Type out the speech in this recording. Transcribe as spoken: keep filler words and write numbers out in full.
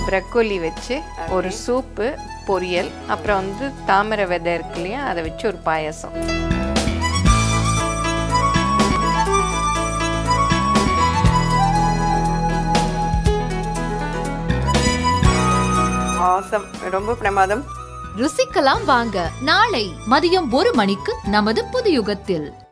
Broccoli வச்சு ஒரு soup, பொரியல், அப்புறம் வந்து தாமரை விதை இருக்கு இல்லையா, அதை வச்சு ஒரு பாயாசம். ரொம்ப பிரமாதம். ருசிக்கலாம் வாங்க நாளை மதியம் ஒரு மணிக்கு நமது புதுயுகத்தில்.